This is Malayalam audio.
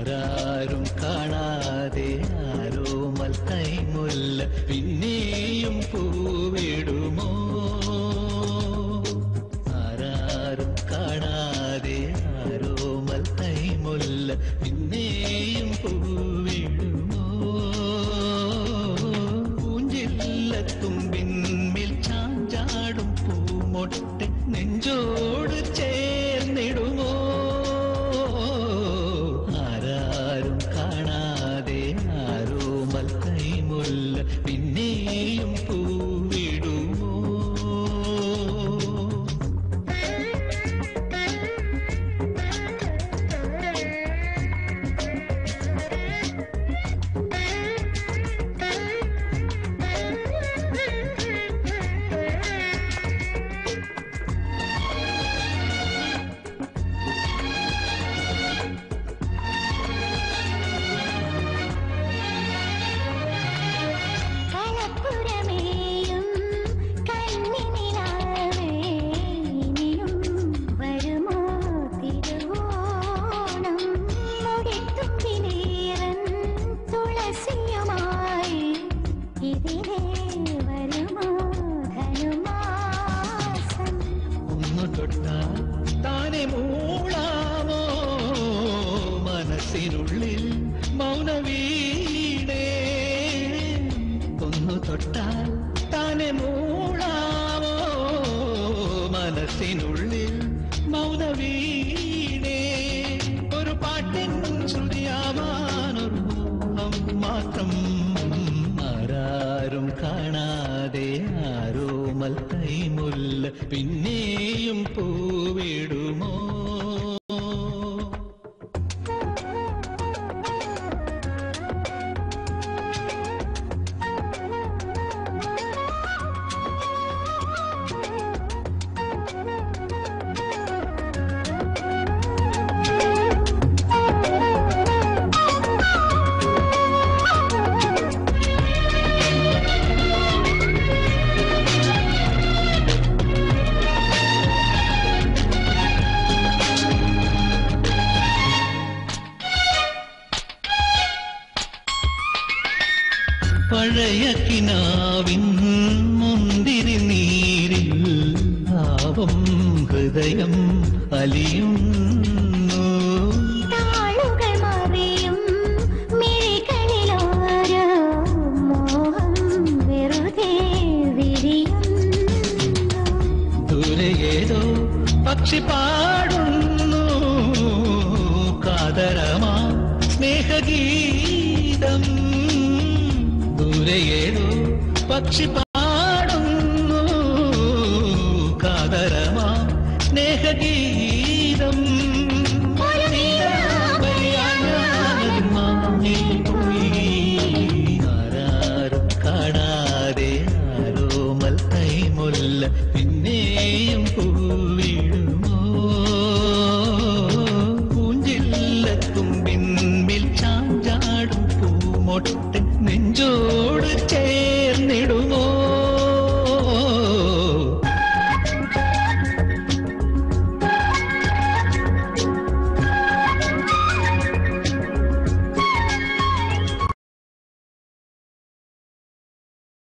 ആരാരും കാണാതെ ആരോമൽ കൈമുല്ല പിന്നെയും പൂവിടുമോ? ആരാരും കാണാതെ ആരോമൽ കൈമുല്ല പിന്നെയും പൂവിടുമോ? പൂഞ്ചില്ലത്തുമ്പിന്മേൽ ചാഞ്ചാടും പൂമൊട്ടെ നെഞ്ചോട് ചേർന്നിടുമോ? ആരാരും കാണാതെ ആരോമൽ കൈമുല്ല പിന്നെയും പൂവിടുമോ? താനെ മൂളാമോ മനസ്സിനുള്ളിൽ മൗനവീണേ? ഒന്നു തൊട്ടാൽ താനെ മൂളാമോ മനസ്സിനുള്ളിൽ മൗനവീണേ? ഒരു പാട്ടിൻ ശ്രുതിയാവാനൊരു മോഹം മാത്രം. ആരാരും കാണാതെ ആരോമൽ കൈമുല്ല പിന്നെയും പൂവിടുമോ? പഴയ കിനാവിൻ മുന്തിരി നീരിൽ ഭാവം ഹൃദയം അലിയുന്നു. താളുകൾ മറിയും മിഴികളിലോരോ മോഹം വെറുതെ വിരിയുന്നു. ദൂരെ ഏതോ പക്ഷി പാടുന്നു കാതരമാ സ്നേഹഗീതം. ദൂരെ ഏതോ പക്ഷി